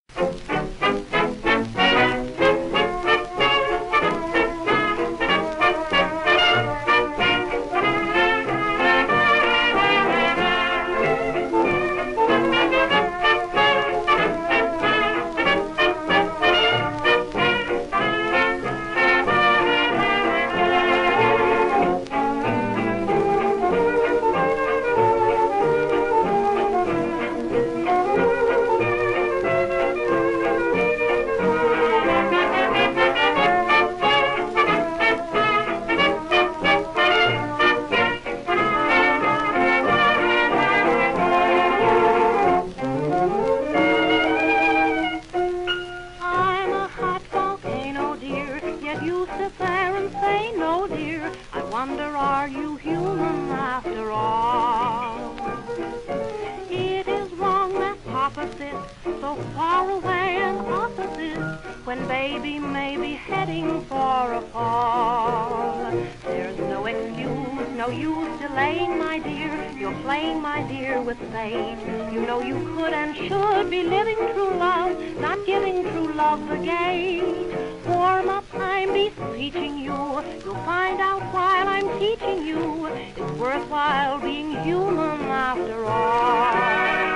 You sit there and say, no, dear, I wonder, are you human after all? It is wrong that Papa sits so far away and opposite when baby may be heading for a fall. There's no excuse, no use delaying, my dear. You're playing, my dear, with fate. You know you could and should be living true love, not giving true love the gate. Warm up, I'm beseeching you. You'll find out while I'm teaching you it's worthwhile being human after all.